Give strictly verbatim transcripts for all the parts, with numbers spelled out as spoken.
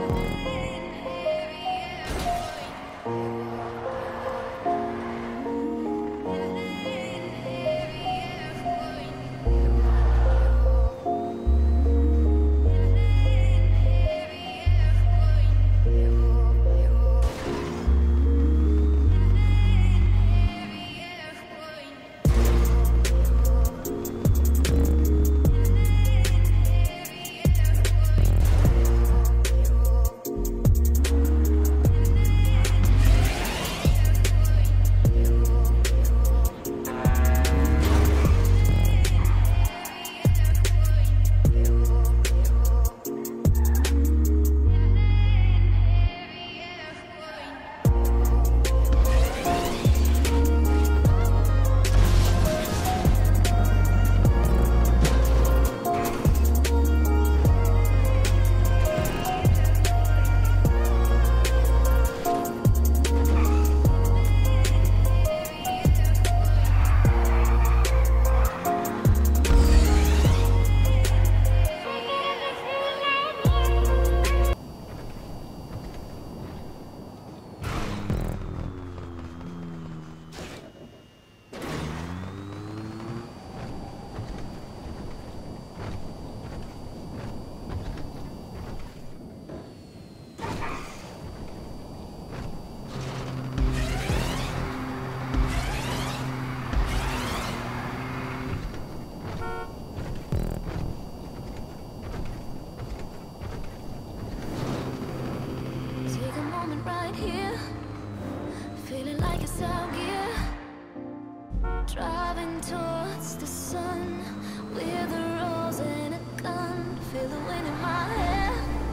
Driving towards the sun with a rose and a gun. Feel the wind in my hair,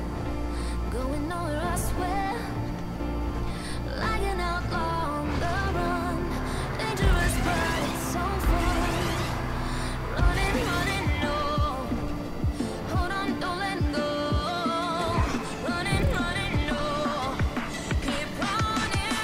going nowhere I swear. Like an outlaw on the run, dangerous but it's so fun. Running, running, no, hold on, don't let go. Running, running, no, keep running.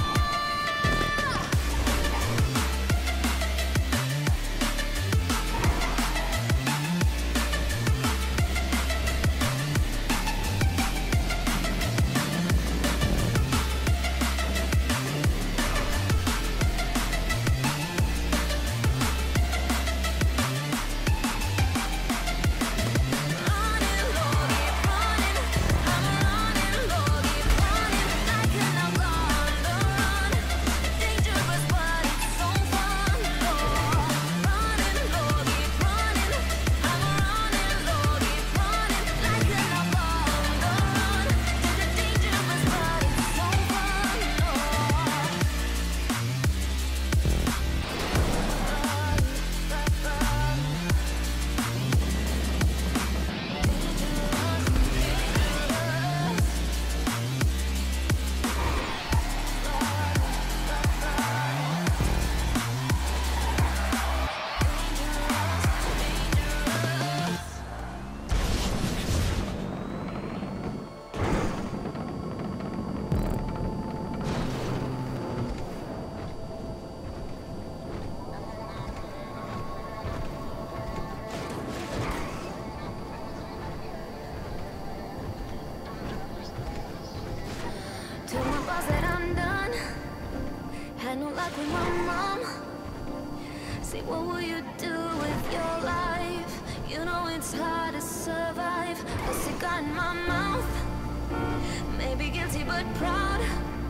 Tell my boss that I'm done. Had no luck with my mom. Say, what will you do with your life? You know it's hard to survive. A cigar in my mouth, maybe guilty but proud.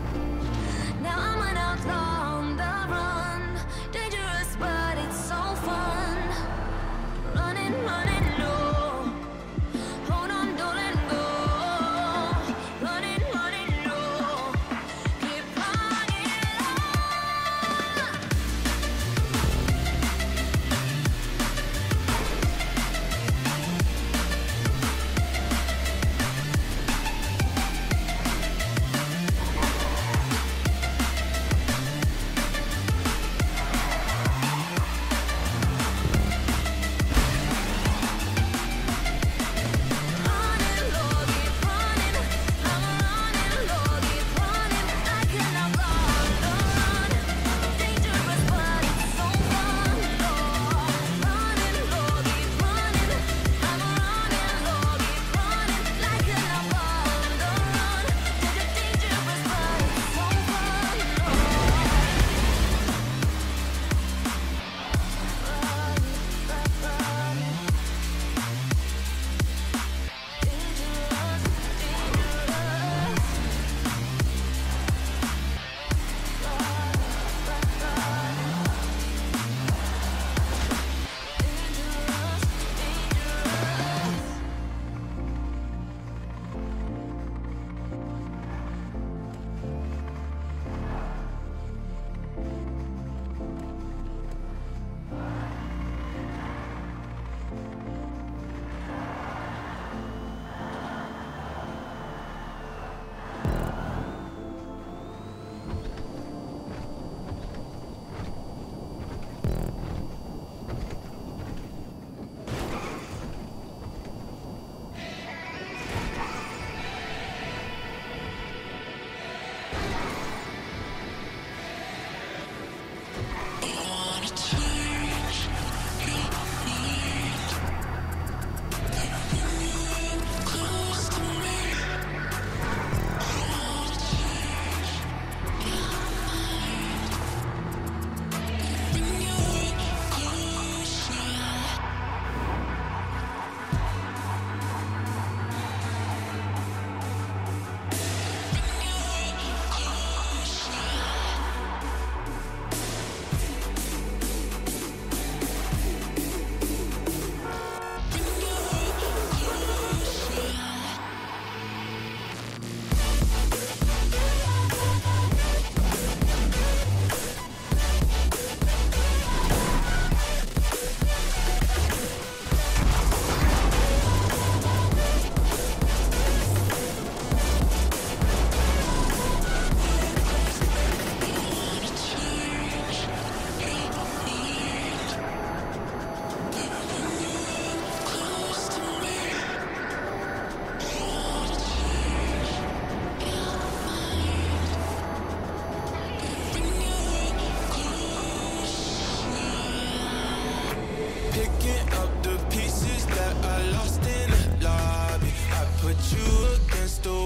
Now I'm an outlaw on the run, dangerous but it's so fun. Running, running, no, hold on, don't let go. Running, running, no, keep running on. put you against the